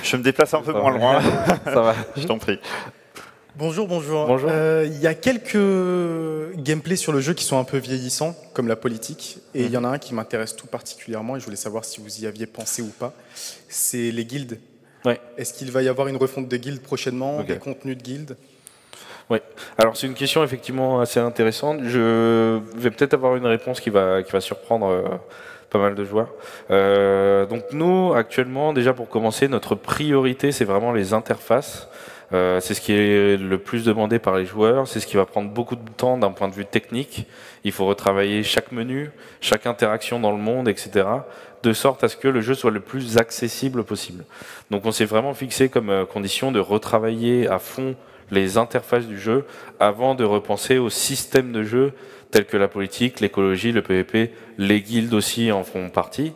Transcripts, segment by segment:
Je me déplace un peu moins loin. Ça va. Je t'en prie. Bonjour, bonjour. Bonjour. Il y a quelques gameplays sur le jeu qui sont un peu vieillissants, comme la politique. Et il y en a un qui m'intéresse tout particulièrement, et je voulais savoir si vous y aviez pensé ou pas. C'est les guildes. Ouais. Est-ce qu'il va y avoir une refonte de guildes prochainement, Ok. des contenus de guildes? Oui, alors c'est une question effectivement assez intéressante. Je vais peut-être avoir une réponse qui va surprendre pas mal de joueurs. Donc nous, actuellement, déjà pour commencer, notre priorité, c'est vraiment les interfaces. C'est ce qui est le plus demandé par les joueurs, c'est ce qui va prendre beaucoup de temps d'un point de vue technique. Il faut retravailler chaque menu, chaque interaction dans le monde, etc., de sorte à ce que le jeu soit le plus accessible possible. Donc on s'est vraiment fixé comme condition de retravailler à fond les interfaces du jeu avant de repenser au système de jeu tels que la politique, l'écologie, le PvP, les guildes aussi en font partie.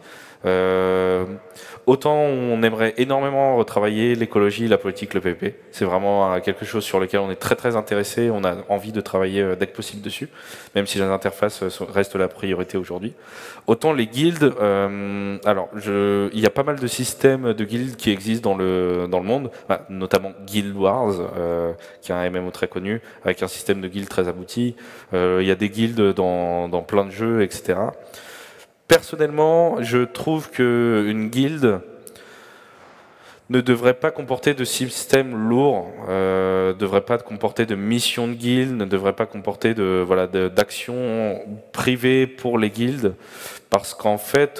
Autant on aimerait énormément retravailler l'écologie, la politique, le PvP. C'est vraiment quelque chose sur lequel on est très très intéressé. On a envie de travailler dès que possible dessus, même si les interfaces restent la priorité aujourd'hui. Autant les guildes, il y a pas mal de systèmes de guildes qui existent dans le monde, notamment Guild Wars, qui est un MMO très connu, avec un système de guildes très abouti. Il y a des guildes dans plein de jeux, etc. Personnellement, je trouve qu'une guilde ne devrait pas comporter de système lourd, ne devrait pas comporter de mission de guilde, ne devrait pas comporter d'actions privées pour les guildes, parce qu'en fait,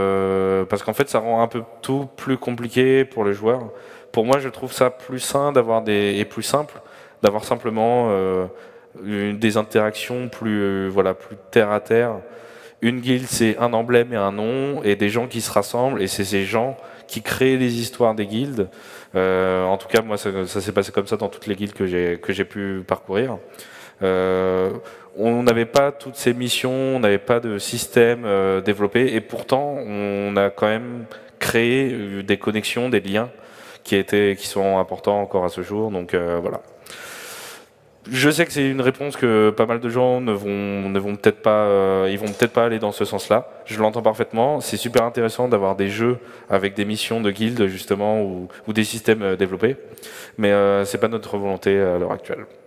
ça rend un peu tout plus compliqué pour les joueurs. Pour moi, je trouve ça plus sain et plus simple d'avoir simplement des interactions plus terre à terre. Une guilde, c'est un emblème et un nom, et des gens qui se rassemblent, et c'est ces gens qui créent les histoires des guildes. En tout cas, moi, ça s'est passé comme ça dans toutes les guildes que j'ai pu parcourir. On n'avait pas toutes ces missions, on n'avait pas de système développé, et pourtant, on a quand même créé des connexions, des liens qui sont importants encore à ce jour. Donc voilà. Je sais que c'est une réponse que pas mal de gens ne vont peut-être pas, ils vont peut-être pas aller dans ce sens-là. Je l'entends parfaitement. C'est super intéressant d'avoir des jeux avec des missions de guildes justement ou des systèmes développés, mais c'est pas notre volonté à l'heure actuelle.